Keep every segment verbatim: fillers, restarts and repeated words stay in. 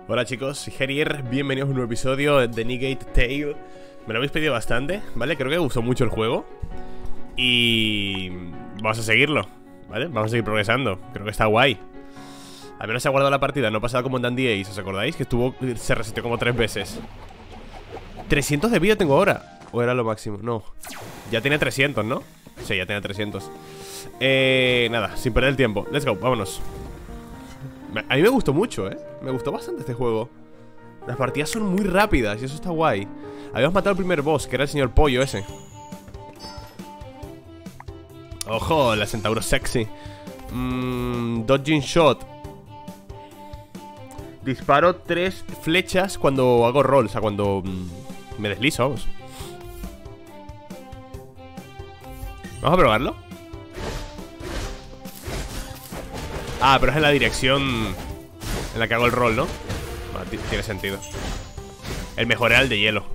Hola chicos, soy Herier, bienvenidos a un nuevo episodio de Negate Tale. Me lo habéis pedido bastante, ¿vale? Creo que me gustó mucho el juego y vamos a seguirlo, ¿vale? Vamos a seguir progresando, creo que está guay. Al menos se ha guardado la partida, no ha pasado como en Dandy Ace, ¿os acordáis? Que estuvo, se reseteó como tres veces. trescientos de vida tengo ahora. ¿O era lo máximo? No, ya tenía trescientos, ¿no? Sí, ya tenía trescientos. Eh, nada, sin perder el tiempo, let's go, vámonos. A mí me gustó mucho, ¿eh? Me gustó bastante este juego. Las partidas son muy rápidas y eso está guay. Habíamos matado al primer boss, que era el señor pollo ese. Ojo, la centauro sexy. mm, Dodging shot. Disparo tres flechas cuando hago roll. O sea, cuando mm, me deslizo, vamos. Vamos a probarlo. Ah, pero es en la dirección en la que hago el roll, ¿no? Bueno, tiene sentido. El mejor era el de hielo.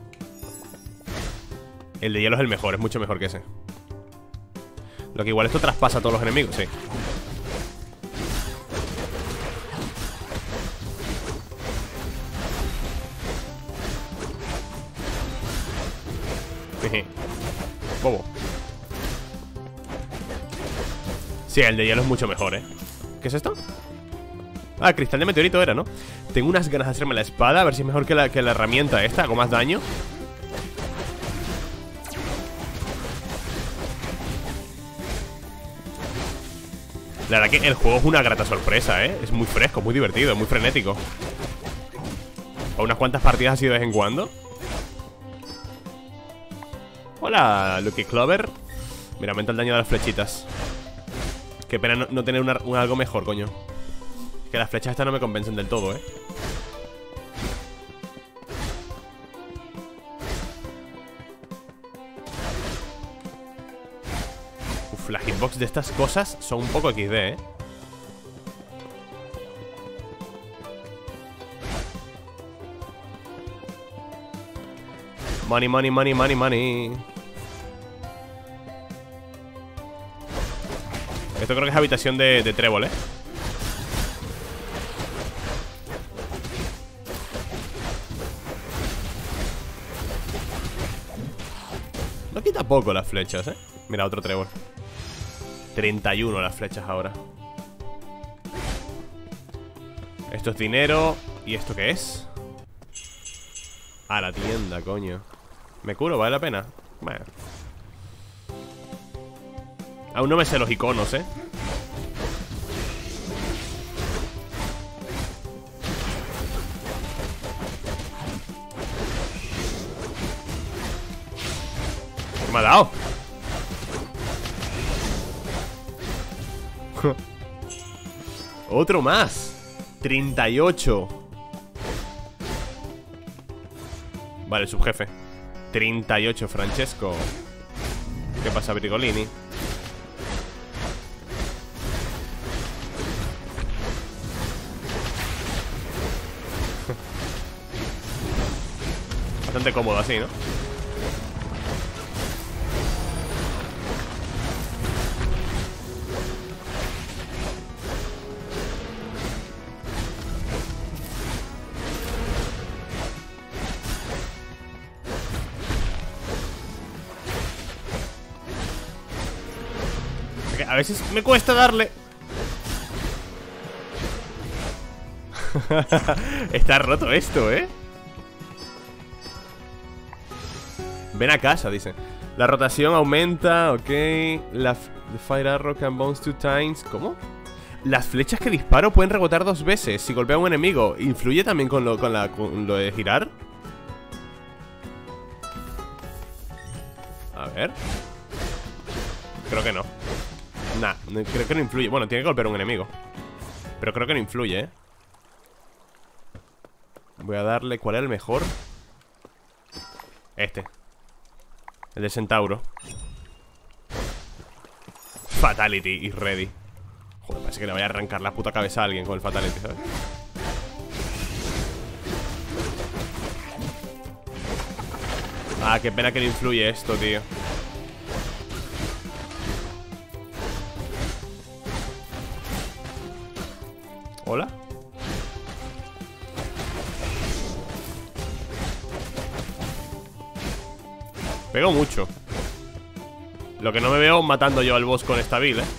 El de hielo es el mejor, es mucho mejor que ese. Lo que igual esto traspasa a todos los enemigos, sí. Bobo. Sí, el de hielo es mucho mejor, ¿eh? ¿Qué es esto? Ah, cristal de meteorito era, ¿no? Tengo unas ganas de hacerme la espada, a ver si es mejor que la, que la herramienta esta, hago más daño. La verdad que el juego es una grata sorpresa, ¿eh? Es muy fresco, muy divertido, muy frenético. A unas cuantas partidas así de vez en cuando. Hola, Lucky Clover. Mira, aumenta el daño de las flechitas. Qué pena no, no tener una, un algo mejor, coño. Que las flechas estas no me convencen del todo, eh. Uf, la hitbox de estas cosas son un poco equis de, eh. Money, money, money, money, money. Esto creo que es habitación de, de trébol, ¿eh? No quita poco las flechas, ¿eh? Mira, otro trébol. treinta y uno las flechas ahora. Esto es dinero. ¿Y esto qué es? A la tienda, coño. ¿Me curo? ¿Vale la pena? Bueno. Aún no me sé los iconos, ¿eh? ¿Qué me ha dado? Otro más. treinta y ocho. Vale, subjefe. treinta y ocho, Francesco. ¿Qué pasa, Brigolini? Bastante cómodo así, ¿no? A veces me cuesta darle. Está roto esto, ¿eh? Ven a casa, dice. La rotación aumenta, ok. La the fire arrow can bounce two times. ¿Cómo? Las flechas que disparo pueden rebotar dos veces si golpea a un enemigo. ¿Influye también con lo, con la, con lo de girar? A ver. Creo que no. Nah, creo que no influye. Bueno, tiene que golpear a un enemigo, pero creo que no influye, ¿eh? Voy a darle... ¿Cuál es el mejor? Este. El de centauro. Fatality y ready. Joder, parece que le voy a arrancar la puta cabeza a alguien con el fatality, ¿sabes? Ah, qué pena que no influye esto, tío. ¿Hola? Pego mucho. Lo que no me veo matando yo al boss con esta build, eh.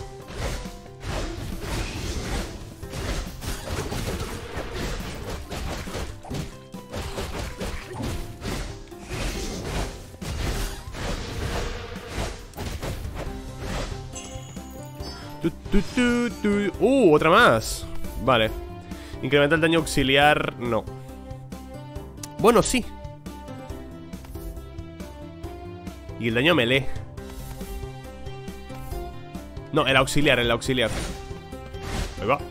Tu, tu, tu, tu. Uh, otra más. Vale. Incrementa el daño auxiliar. No. Bueno, sí. Y el daño melee. No, el auxiliar, el auxiliar. Ahí va.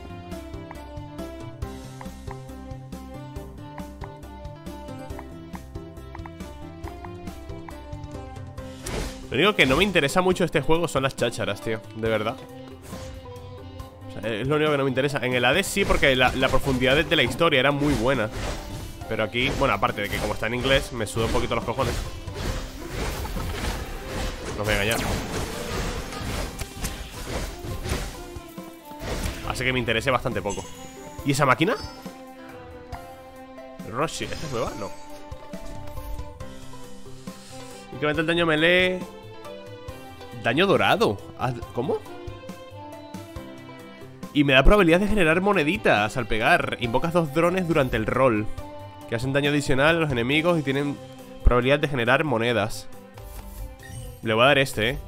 Lo único que no me interesa mucho de este juego son las chácharas, tío. De verdad. O sea, es lo único que no me interesa. En el Hades sí, porque la, la profundidad de, de la historia era muy buena. Pero aquí, bueno, aparte de que como está en inglés, me suda un poquito los cojones. No me voy a engañar. Hace que me interese bastante poco. ¿Y esa máquina? Roshi, ¿esta es nueva? No. Incrementa el daño melee. Daño dorado. ¿Cómo? Y me da probabilidad de generar moneditas al pegar. Invocas dos drones durante el rol, que hacen daño adicional a los enemigos y tienen probabilidad de generar monedas. Le voy a dar este, eh.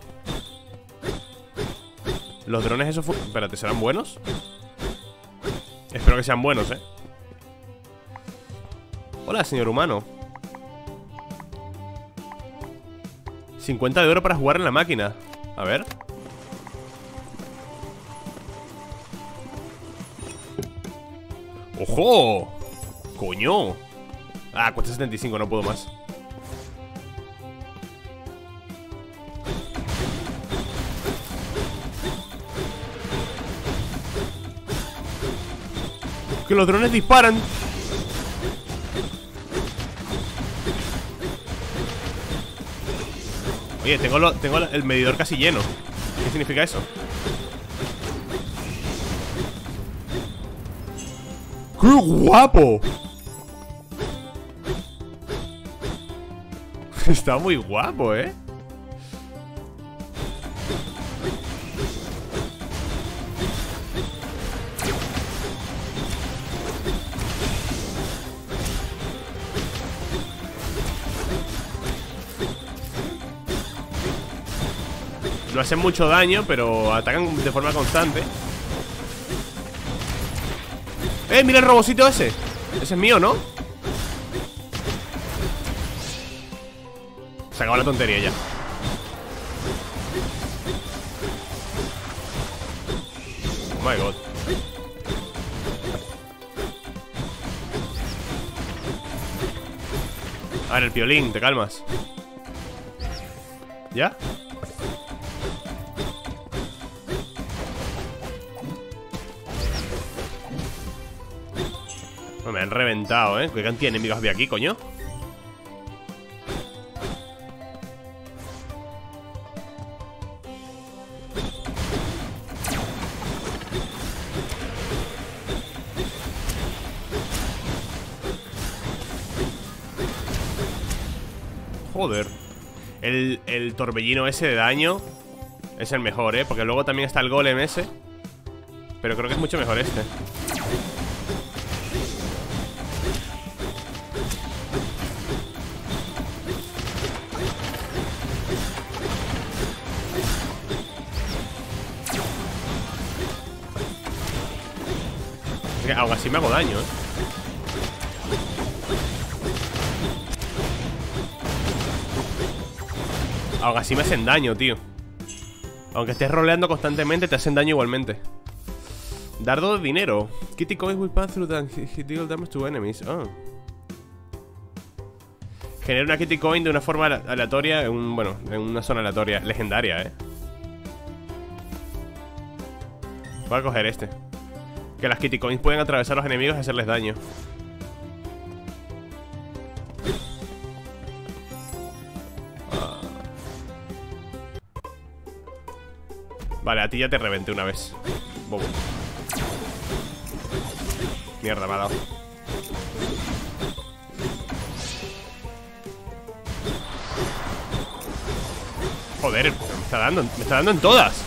Los drones esos... Espérate, ¿serán buenos? Espero que sean buenos, eh. Hola, señor humano. cincuenta de oro para jugar en la máquina. A ver. ¡Ojo! ¡Coño! Ah, cuesta setenta y cinco, no puedo más. Que los drones disparan. Oye, tengo, lo, tengo el medidor casi lleno. ¿Qué significa eso? ¡Qué guapo! Está muy guapo, ¿eh? No hacen mucho daño, pero atacan de forma constante. ¡Eh! ¡Mira el robocito ese! Ese es mío, ¿no? Se acabó la tontería ya. Oh my god. A ver, el piolín, te calmas. ¿Ya? Me han reventado, ¿eh? ¿Qué cantidad de enemigos había aquí, coño? Joder. El, el torbellino ese de daño es el mejor, ¿eh? Porque luego también está el golem ese. Pero creo que es mucho mejor este. Aún así me hago daño, ¿eh? Aún así me hacen daño, tío. Aunque estés roleando constantemente, te hacen daño igualmente. Dardo de dinero. Kitty coins will pass through and hit deal damage to enemies. Oh. Genera una Kitty coin de una forma aleatoria en un, bueno, en una zona aleatoria. Legendaria, eh. Voy a coger este. Que las Kitty coins pueden atravesar a los enemigos y hacerles daño. Ah. Vale, a ti ya te reventé una vez. Bobo. Mierda, me ha dado. Joder, me está dando, me está dando en todas.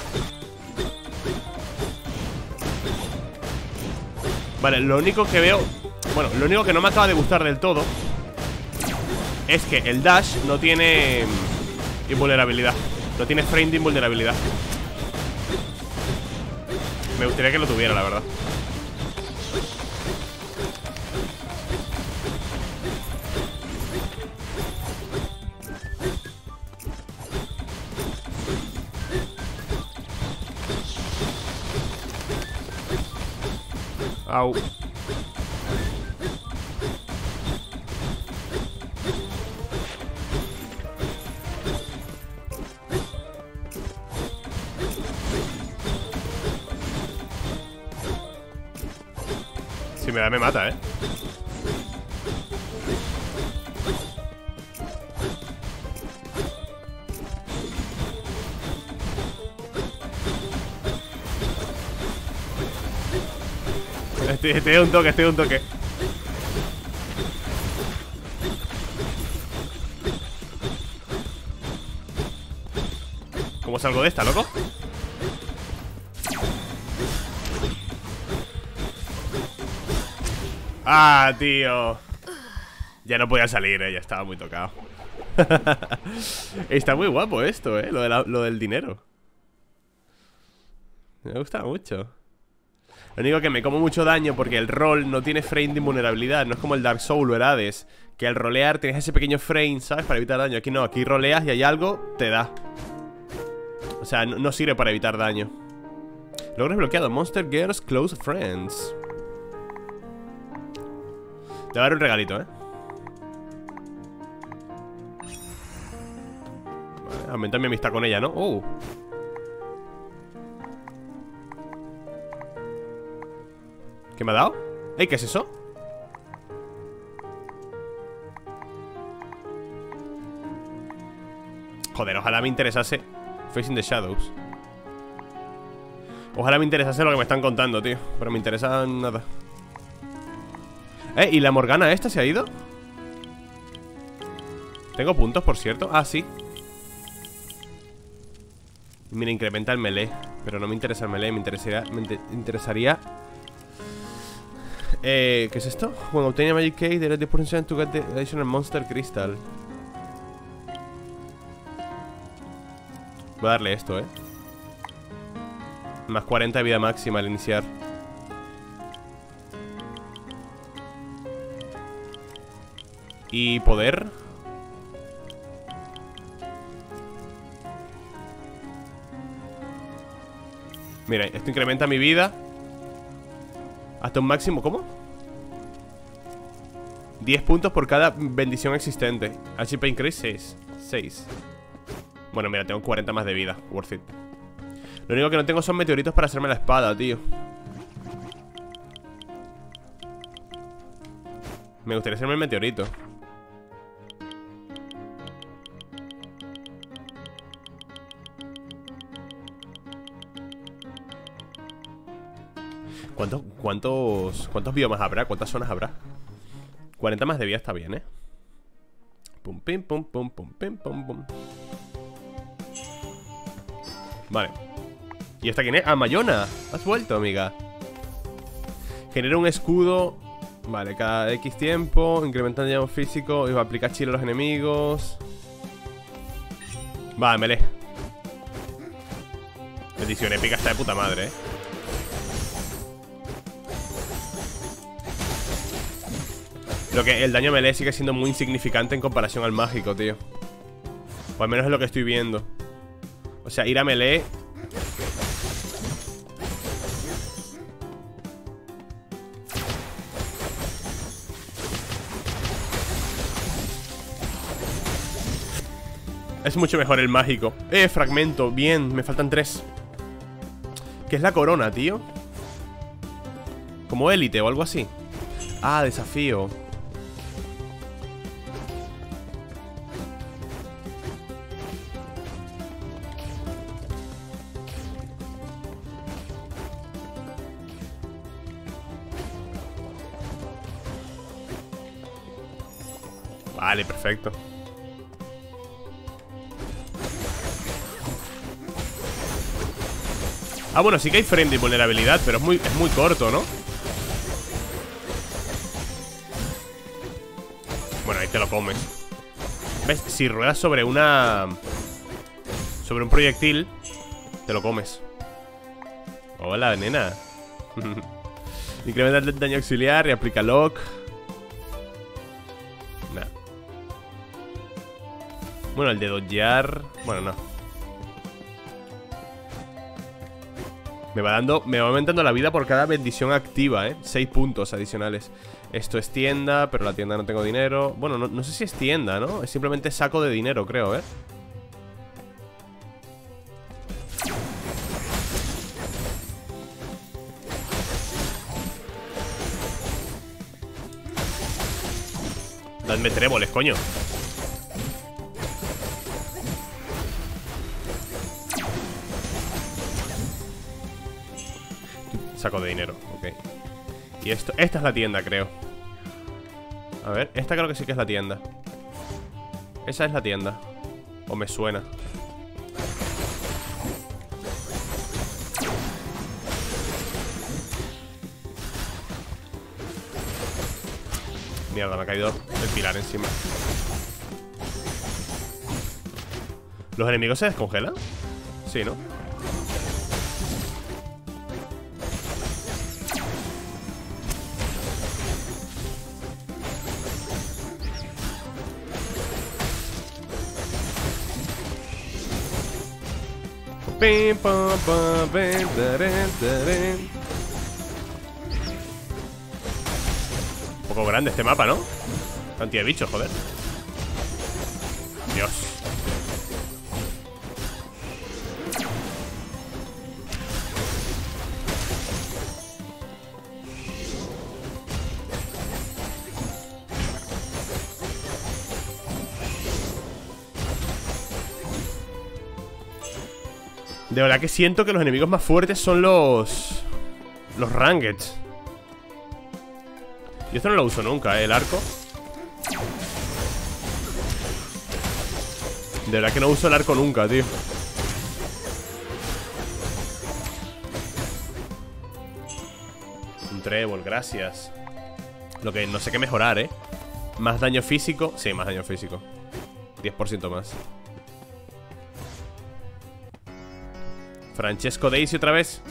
Vale, lo único que veo... Bueno, lo único que no me acaba de gustar del todo es que el dash no tiene invulnerabilidad. No tiene frame de invulnerabilidad. Me gustaría que lo tuviera, la verdad. Au. Si me da, me mata, eh. Estoy, estoy de un toque, estoy de un toque. ¿Cómo salgo de esta, loco? Ah, tío. Ya no podía salir, eh, ya estaba muy tocado. Está muy guapo esto, eh, lo, de la, lo del dinero. Me gusta mucho. Lo único que me como mucho daño porque el roll no tiene frame de invulnerabilidad. No es como el Dark Souls o el Hades, que al rolear tienes ese pequeño frame, ¿sabes? Para evitar daño. Aquí no, aquí roleas y hay algo, te da. O sea, no, no sirve para evitar daño. Logro desbloqueado. Monster Girls Close Friends. Te voy a dar un regalito, ¿eh? Vale, aumenta mi amistad con ella, ¿no? ¡Oh! ¿Qué me ha dado? ¿Ey, qué es eso? Joder, ojalá me interesase Facing the Shadows. Ojalá me interesase lo que me están contando, tío. Pero me interesa nada. Eh, ¿y la Morgana esta se ha ido? Tengo puntos, por cierto. Ah, sí. Mira, incrementa el melee. Pero no me interesa el melee, me interesaría... Me inter interesaría... Eh, ¿qué es esto? When obtain a magic cake, there is the potential to get the additional monster crystal. Voy a darle esto, eh. Más cuarenta de vida máxima al iniciar. Y poder. Mira, esto incrementa mi vida hasta un máximo, ¿cómo? diez puntos por cada bendición existente. H P increase seis. Bueno, mira, tengo cuarenta más de vida. Worth it. Lo único que no tengo son meteoritos para hacerme la espada, tío. Me gustaría hacerme el meteorito. ¿Cuántos, cuántos, cuántos biomas habrá? ¿Cuántas zonas habrá? cuarenta más de vida está bien, ¿eh? Pum, pim, pum, pum, pum, pim, pum, pum. Vale. ¿Y esta quién es? ¡Ah, Mayona! Has vuelto, amiga. Genera un escudo. Vale, cada X tiempo. Incrementa el daño físico. Y va a aplicar chile a los enemigos. Vale, melee. Edición épica está de puta madre, ¿eh? Lo que el daño melee sigue siendo muy insignificante en comparación al mágico, tío. O al menos es lo que estoy viendo. O sea, ir a melee. Es mucho mejor el mágico. Eh, fragmento, bien, me faltan tres. ¿Qué es la corona, tío? Como élite o algo así. Ah, desafío. Vale, perfecto. Ah, bueno, sí que hay frame de vulnerabilidad, pero es muy, es muy corto, ¿no? Bueno, ahí te lo comes. ¿Ves? Si ruedas sobre una... sobre un proyectil, te lo comes. Hola, nena. Incrementa el daño auxiliar y aplica lock. Nah. Bueno, el de dodgear... Bueno, no. Me va dando... Me va aumentando la vida por cada bendición activa, ¿eh? seis puntos adicionales. Esto es tienda, pero la tienda no tengo dinero. Bueno, no, no sé si es tienda, ¿no? Es simplemente saco de dinero, creo, ¿eh? Dadme tréboles, coño. Saco de dinero, ok. Y esto, esta es la tienda, creo. A ver, esta creo que sí que es la tienda. Esa es la tienda. O me suena. Mierda, me ha caído el pilar encima. ¿Los enemigos se descongelan? Sí, ¿no? Pim, pam, pam, pim, tarén, tarén. Un poco grande este mapa, ¿no? Cantidad de bichos, joder. Dios. De verdad que siento que los enemigos más fuertes son los... los Rangeds. Yo esto no lo uso nunca, ¿eh? El arco. De verdad que no uso el arco nunca, tío. Un trébol, gracias. Lo que no sé qué mejorar, ¿eh? Más daño físico. Sí, más daño físico. diez por ciento más. Francesco Daisy otra vez.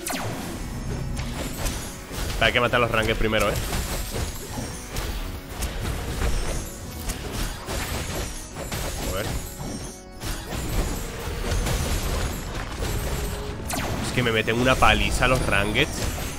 Hay que matar a los Rangers primero, ¿eh? Joder. Es que me meten una paliza a los Rangers.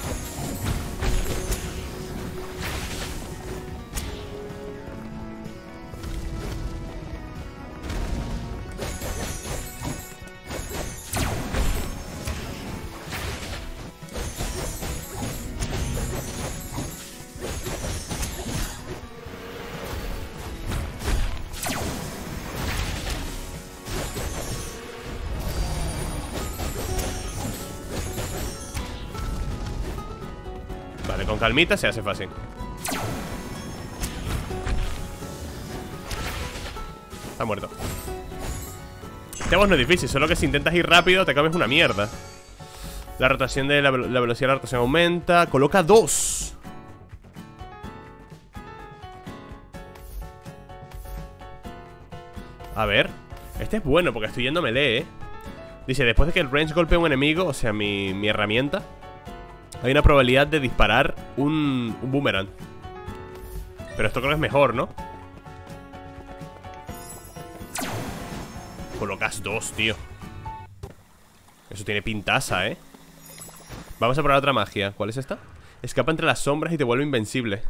Vale, con calmita se hace fácil. Está muerto. Este boss no es difícil, solo que si intentas ir rápido te comes una mierda. La rotación de la, la velocidad de la rotación aumenta. Coloca dos. A ver. Este es bueno porque estoy yendo melee, ¿eh? Dice, después de que el range golpee a un enemigo, o sea, mi, mi herramienta, hay una probabilidad de disparar un, un boomerang. Pero esto creo que es mejor, ¿no? Colocas dos, tío. Eso tiene pintaza, ¿eh? Vamos a probar otra magia. ¿Cuál es esta? Escapa entre las sombras y te vuelve invencible.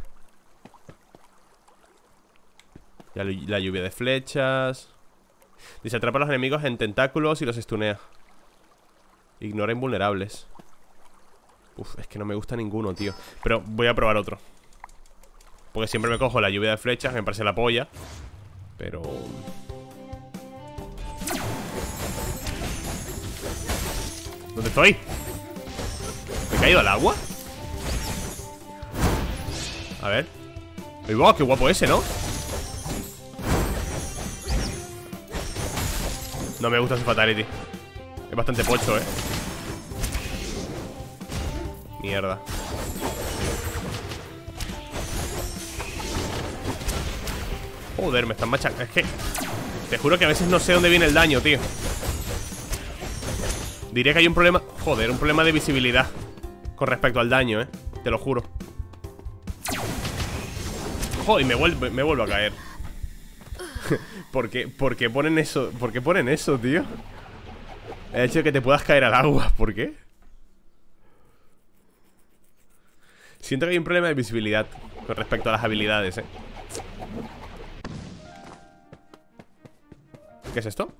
La, la lluvia de flechas. Dice, atrapa a los enemigos en tentáculos y los stunea. Ignora invulnerables. Uf, es que no me gusta ninguno, tío. Pero voy a probar otro. Porque siempre me cojo la lluvia de flechas, me parece la polla. Pero... ¿dónde estoy? ¿Me he caído al agua? A ver. ¡Ay, wow! ¡Qué guapo ese!, ¿no? No me gusta ese fatality. Es bastante pocho, ¿eh? Mierda. Joder, me están machacando. Es que te juro que a veces no sé dónde viene el daño, tío. Diría que hay un problema. Joder, un problema de visibilidad con respecto al daño, eh. Te lo juro. Joder, me vuelvo, me vuelvo a caer. ¿Por qué, ¿Por qué ponen eso? ¿Por qué ponen eso, tío? El hecho de que te puedas caer al agua, ¿por qué? Siento que hay un problema de visibilidad con respecto a las habilidades, eh. ¿Qué es esto?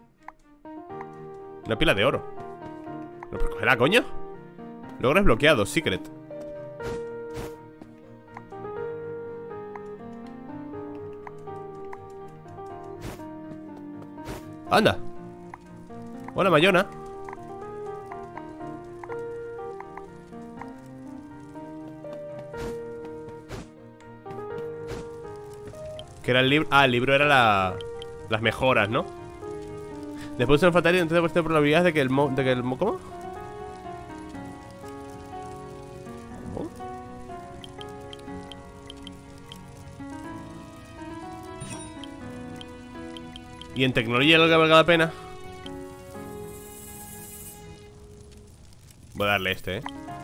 Una pila de oro. ¿Lo puedo coger, coño? Logro desbloqueado, secret. Anda. Hola, Mayona. ¿Qué era el libro? Ah, el libro era la... las mejoras, ¿no? Después de un fatality, entonces por probabilidades de que el mo... De que el mo ¿Cómo? ¿Cómo? ¿Y en tecnología lo que valga la pena? Voy a darle este, eh.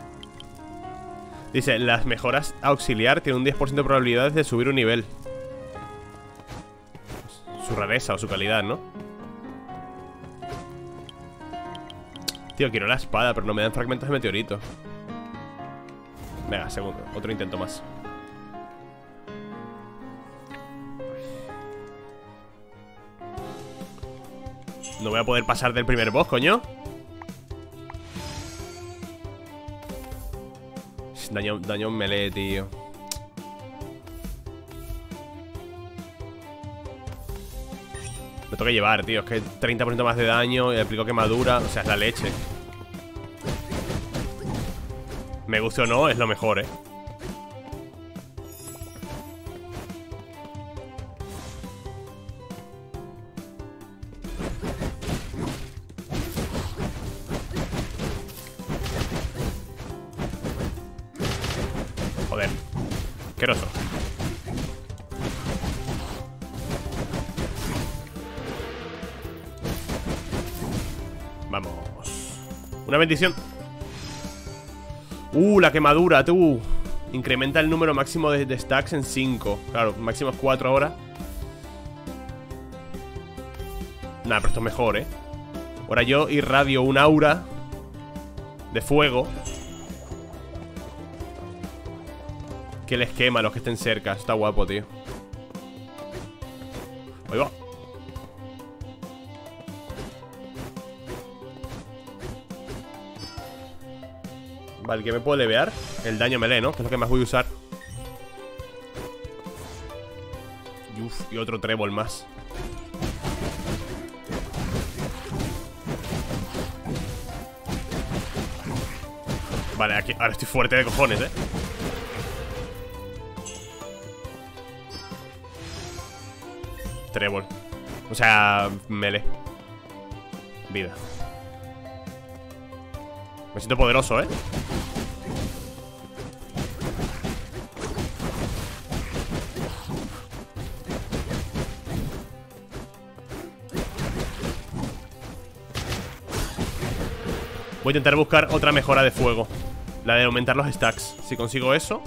Dice, las mejoras auxiliar tienen un diez por ciento de probabilidades de subir un nivel. Su rareza o su calidad, ¿no? Tío, quiero la espada, pero no me dan fragmentos de meteorito. Venga, segundo, otro intento más. No voy a poder pasar del primer boss, coño. Daño, daño melee, tío. Me toca llevar, tío. Es que treinta por ciento más de daño y aplico quemadura. O sea, es la leche. Me guste o no, es lo mejor, eh. Joder. Asqueroso. Vamos. Una bendición. Uh, la quemadura, tú. Incrementa el número máximo de, de stacks en cinco. Claro, máximo es cuatro ahora. Nah, pero esto es mejor, eh. Ahora yo irradio un aura de fuego que les quema a los que estén cerca. Está guapo, tío. Ahí va. Vale, ¿qué me puedo levear? El daño melee, ¿no? Que es lo que más voy a usar. Y, uf, y otro trébol más. Vale, aquí, ahora estoy fuerte de cojones, ¿eh? Trébol. O sea, melee. Vida. Me siento poderoso, ¿eh? Voy a intentar buscar otra mejora de fuego. La de aumentar los stacks. Si consigo eso.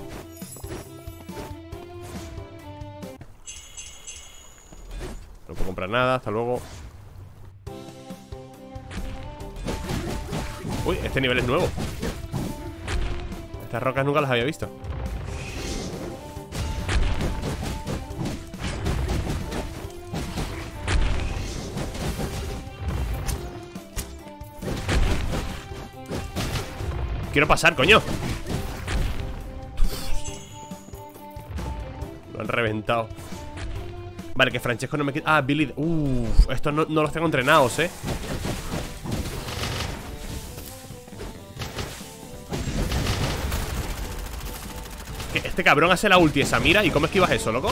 No puedo comprar nada, hasta luego. Uy, este nivel es nuevo. Estas rocas nunca las había visto. Quiero pasar, coño. Lo han reventado. Vale, que Francesco no me quita. Ah, Billy. Uff, estos no, no los tengo entrenados, eh. Este cabrón hace la ulti esa, mira. ¿Y cómo esquivas eso, loco?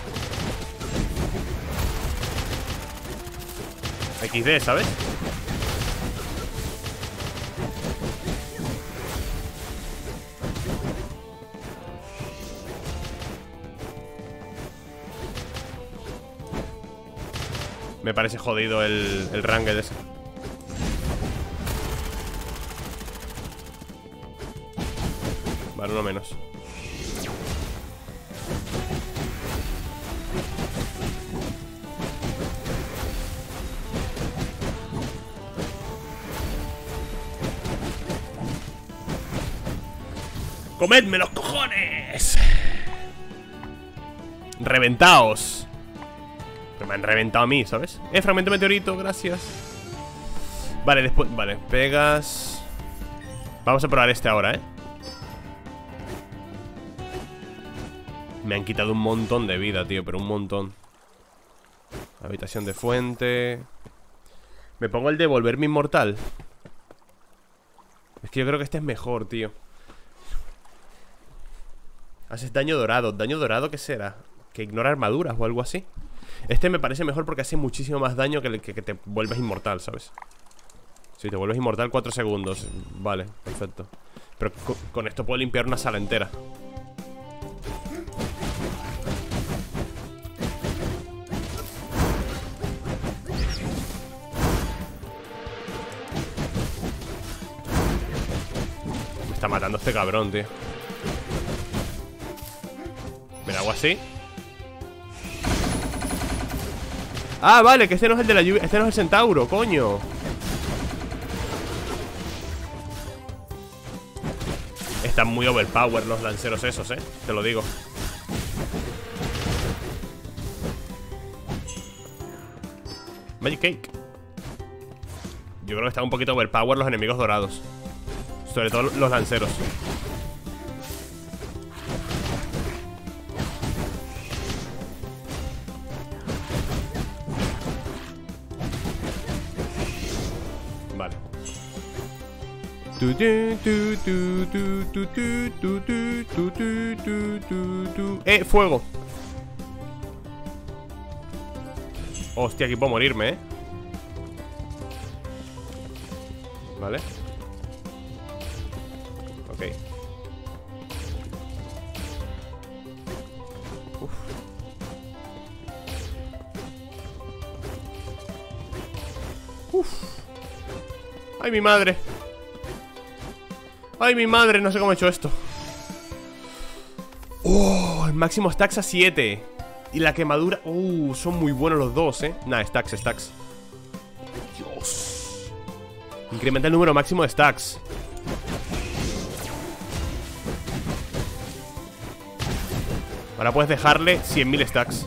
equis de, ¿sabes? Me parece jodido el, el ranked ese. Vale, uno menos. ¡Comedme los cojones! Reventaos. Pero me han reventado a mí, ¿sabes? Eh, fragmento meteorito, gracias. Vale, después, vale, pegas. Vamos a probar este ahora, ¿eh? Me han quitado un montón de vida, tío, pero un montón. Habitación de fuente. Me pongo el de volverme inmortal. Es que yo creo que este es mejor, tío. Haces daño dorado. ¿Daño dorado qué será? Que ignora armaduras o algo así. Este me parece mejor porque hace muchísimo más daño que, que, que te vuelves inmortal, ¿sabes? Si te vuelves inmortal cuatro segundos. Vale, perfecto. Pero con, con esto puedo limpiar una sala entera. Me está matando este cabrón, tío. ¿Me la hago así? Ah, vale, que este no es el de la lluvia. Este no es el centauro, coño. Están muy overpower los lanceros esos, eh. Te lo digo. Magic Cake. Yo creo que están un poquito overpower los enemigos dorados. Sobre todo los lanceros. Vale. Eh, fuego. Hostia, aquí puedo morirme, eh. Vale. Ok. Uf. Uf. Ay, mi madre. Ay, mi madre, no sé cómo he hecho esto. Oh, el máximo stacks a siete. Y la quemadura. Uh, son muy buenos los dos, eh. Nah, stacks, stacks. Dios. Incrementa el número máximo de stacks. Ahora puedes dejarle cien mil stacks.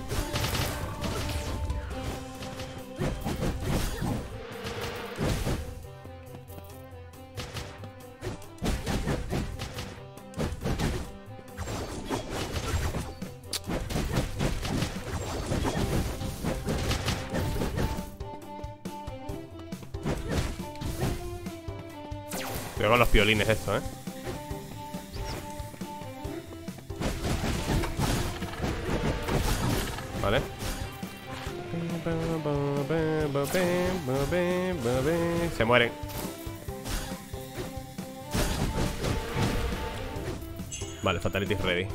Cuidado con los piolines esto, eh. Vale. Se mueren. Vale, Fatality ready.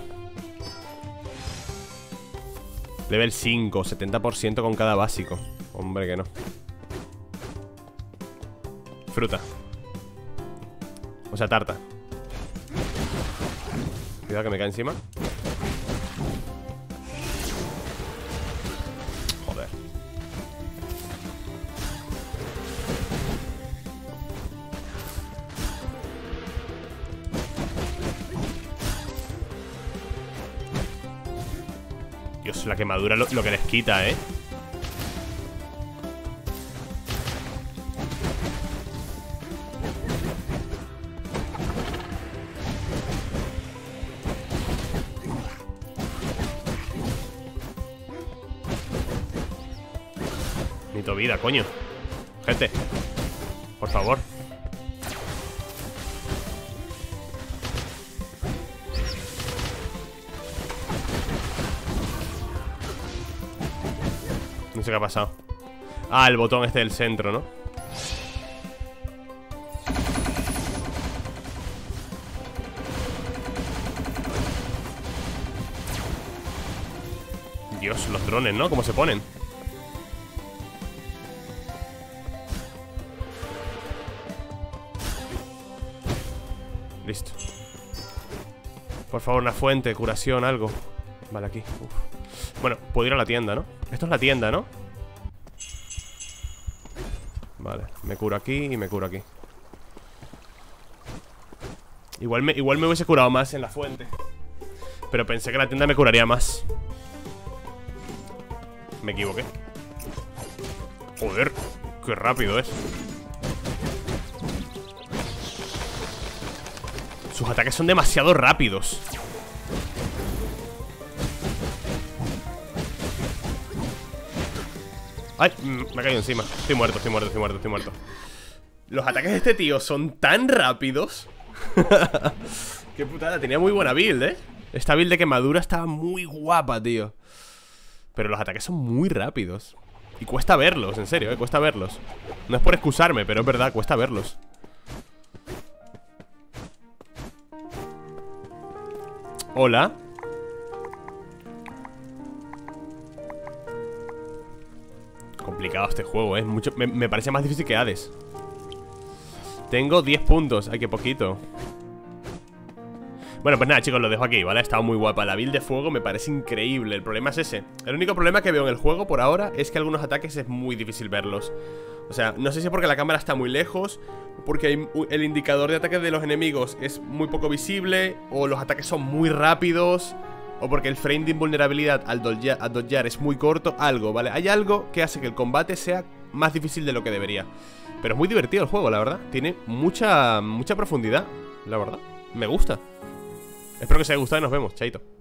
Level cinco, setenta por ciento con cada básico. Hombre, que no. Fruta. O sea, tarta. Cuidado que me cae encima. Joder. Dios, la quemadura lo, lo que les quita, ¿eh? Necesito vida, coño. Gente, por favor. No sé qué ha pasado. Ah, el botón este del centro, ¿no? Dios, los drones, ¿no? ¿Cómo se ponen? Listo. Por favor, una fuente, curación, algo. Vale, aquí. Uf. Bueno, puedo ir a la tienda, ¿no? Esto es la tienda, ¿no? Vale, me curo aquí y me curo aquí. Igual me, igual me hubiese curado más en la fuente, pero pensé que la tienda me curaría más. Me equivoqué. Joder, qué rápido es. Sus ataques son demasiado rápidos. Ay, me ha caído encima. Estoy muerto, estoy muerto, estoy muerto, estoy muerto. Los ataques de este tío son tan rápidos. Qué putada, tenía muy buena build, ¿eh? Esta build de quemadura estaba muy guapa, tío. Pero los ataques son muy rápidos. Y cuesta verlos, en serio, ¿eh? Cuesta verlos. No es por excusarme, pero es verdad, cuesta verlos. Hola. Complicado este juego, ¿eh? Mucho, me, me parece más difícil que Hades. Tengo diez puntos, ay, qué poquito. Bueno, pues nada, chicos, lo dejo aquí, ¿vale? Ha estado muy guapa. La build de fuego me parece increíble. El problema es ese. El único problema que veo en el juego por ahora es que algunos ataques es muy difícil verlos. O sea, no sé si es porque la cámara está muy lejos, porque hay, el indicador de ataques de los enemigos es muy poco visible, o los ataques son muy rápidos, o porque el frame de invulnerabilidad al dodgear, al dodgear es muy corto. Algo, ¿vale? Hay algo que hace que el combate sea más difícil de lo que debería. Pero es muy divertido el juego, la verdad. Tiene mucha, mucha profundidad, la verdad. Me gusta. Espero que os haya gustado y nos vemos, chaito.